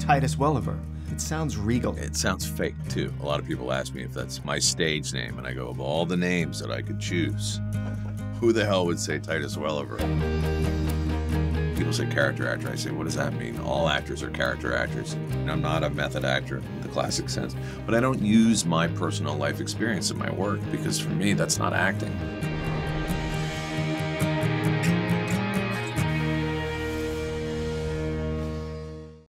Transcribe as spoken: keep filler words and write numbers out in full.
Titus Welliver. It sounds regal. It sounds fake, too. A lot of people ask me if that's my stage name, and I go, of all the names that I could choose, who the hell would say Titus Welliver? People say character actor. I say, what does that mean? All actors are character actors. And I'm not a method actor in the classic sense, but I don't use my personal life experience in my work because for me, that's not acting.